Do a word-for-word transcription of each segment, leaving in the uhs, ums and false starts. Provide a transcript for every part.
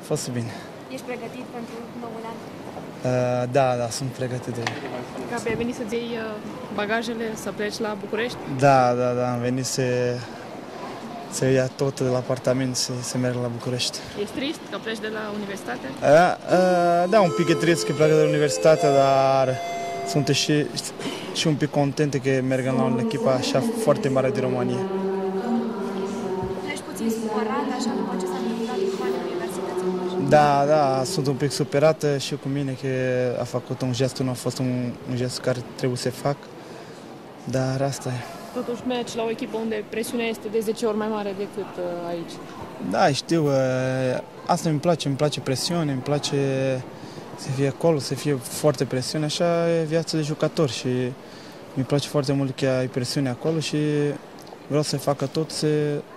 fost bine. Ești pregătit pentru noul an? Uh, da, da, sunt pregătit de Gabi, ai venit să-ți iei bagajele, să pleci la București? Da, da, da, am venit să, să ia tot la apartament, să, să merg la București. Ești trist că pleci de la universitate? Uh, uh, da, un pic e trist că plec de la universitate, dar sunt și, și un pic content că merg la o echipă așa foarte mare de România. Pleci puțin supărat, așa, după ce s-a întâmplat cu banii universității? Da, da, sunt un pic superată și cu mine că a făcut un gest, nu a fost un, un gest care trebuie să fac, dar asta e. Totuși mergi la o echipă unde presiunea este de zece ori mai mare decât uh, aici. Da, știu, uh, asta îmi place, îmi place presiune, îmi place să fie acolo, să fie foarte presiune, așa e viața de jucător și mi place foarte mult că ai presiune acolo și vreau să facă tot să,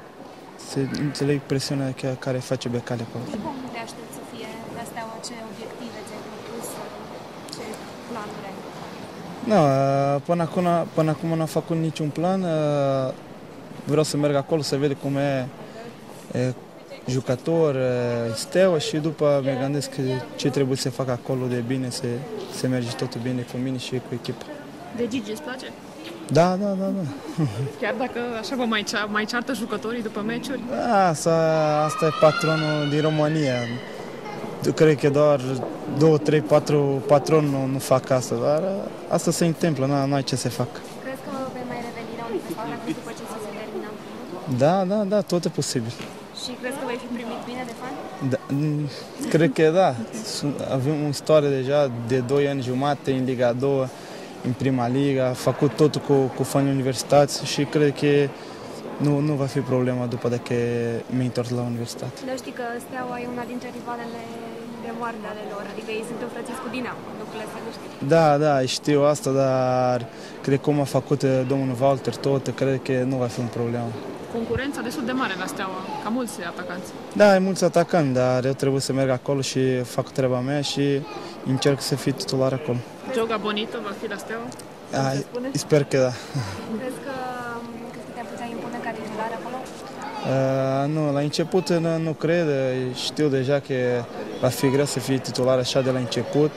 să înțeleg presiunea care face Becali acolo. Și cum te aștept să fie la Steaua? Ce obiective ți-ai propus? Ce planuri ai? Nu, până acum, până acum nu am făcut niciun plan. Vreau să merg acolo să văd cum e, e jucător, e Steaua și după mă gândesc ce trebuie să fac acolo de bine, să, să merge totul bine cu mine și cu echipa. De Gigi îți place? Da, da, da, da. Chiar dacă așa vă mai, cea, mai ceartă jucătorii după meciuri? Da, asta, asta e patronul din România. Eu cred că doar două, trei, patru patroni nu, nu fac asta, dar asta se întâmplă, nu ai ce să fac. Crezi că vei mai reveni la universitate după ce se termină? Da, da, da, tot e posibil. Și crezi că vei fi primit bine de fani? Da, cred că da. Avem o istorie deja de doi ani jumate în Liga a doua, în prima liga, a făcut totul cu, cu fanii universități și cred că nu, nu va fi problema după dacă mi-ai întors la universitate. Dar știi că Steaua e una dintre rivalele de moarte ale lor, adică ei sunt înfrățiți cu Dinamo, lucrurile astea nu știi. Da, da, știu asta, dar cred că cum a făcut domnul Walter tot, cred că nu va fi un problemă. Concurența destul de mare la Steaua, ca mulți atacanți. Da, ai mulți atacanți, dar eu trebuie să merg acolo și fac treaba mea și încerc să fiu titular acolo. Joga Bonito va fi la Steaua? Ai, sper că da. Crezi că, crezi că te-ar putea impune ca titular acolo? Uh, nu, la început nu, nu cred, știu deja că va fi greu să fie titular așa de la început,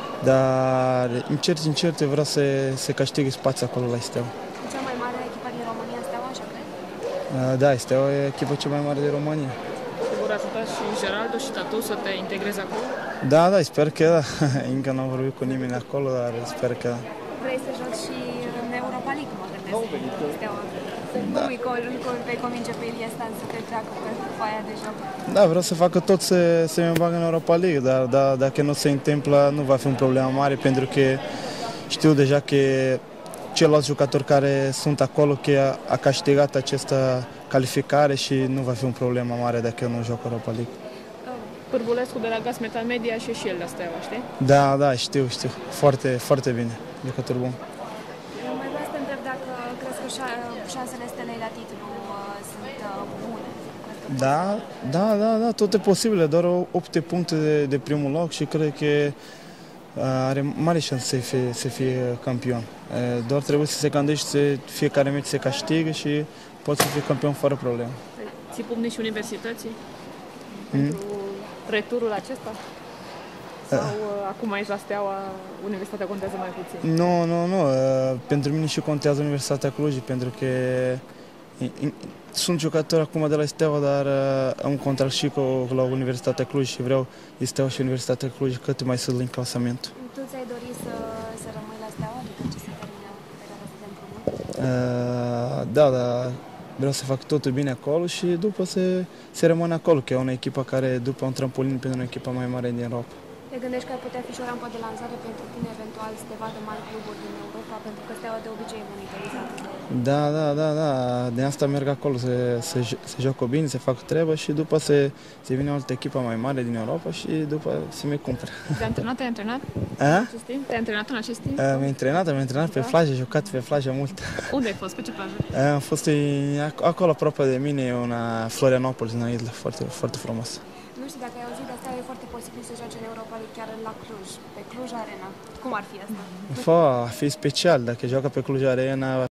dar încet, încet vreau să, să câștig spațiu acolo la Steaua. Cea mai mare echipă din România, Steaua, așa cred? Uh, da, Steaua e echipa cea mai mare din România. Și vor ajuta și Geraldo și Tatu să te integrezi acolo? Da, da, sper că da. Încă nu am vorbit cu nimeni acolo, dar sper că da. Vrei să joci și în Europa League, mă gândesc, Steaua. Da. Cum îi vei convinge pe Ilie Stan să te treacă pe foaia de joc? Da, vreau să facă tot să, să mă bag în Europa League, dar da, dacă nu se întâmplă, nu va fi un problemă mare, pentru că știu deja că ceilalți jucători care sunt acolo, că a câștigat această calificare și nu va fi un problemă mare dacă nu joc Europa League. Pârvulescu de la Gaz Metal Media și și el la Steaua, știi? Da, da, știu, știu. Foarte, foarte bine. Jucător bun. Mai vreau să te întreb dacă crezi că șansele Stelei la titlu uh, sunt uh, bune. Da, da, da, da, tot e posibil. Doar opt puncte de, de primul loc și cred că are mare șansă să fie, să fie campion. Doar trebuie să se gândește să fiecare meci se câștigă și poate să fie campion fără probleme. Ți pumni și universității? Pentru returul acesta? Sau uh, acum aici la Steaua, universitatea contează mai puțin? Nu, nu, nu. Uh, pentru mine și contează Universitatea Cluj, pentru că sunt jucător acum de la Steaua, dar uh, am un contract și cu la Universitatea Cluj și vreau Steaua și Universitatea Cluj cât mai sus în clasament. Tu ți-ai dorit să, să rămâi la Steaua după ce se termină perioada de împrumut? Uh, da, da. Vreau să fac totul bine acolo și după să, să rămân acolo, că e o echipă care după un trampolin pentru o echipă mai mare din Europa. Te gândești că ar putea fi și o rampă de lansare pentru tine, eventual să te vadă mari cluburi din Europa, pentru că Steaua de obicei e monitorizată de... Da, da, da, da. De asta merg acolo, să, să, să joc bine, să fac treabă și după să, să vină o altă echipă mai mare din Europa și după să mi cumpăr. Te-ai antrenat, te-ai antrenat? A? Te-ai antrenat în acest timp? M-am antrenat, am antrenat pe plajă, jucat pe plajă mult. Unde ai fost? Pe ce plajă? Am fost acolo aproape de mine, e una Florianopolis, în Isla, foarte, foarte frumos. Nu știu dacă ai auzit, dar asta e foarte posibil să joace în Europa League chiar la Cluj, pe Cluj Arena. Cum ar fi asta? Fa, fi special, dacă joacă pe Cluj Arena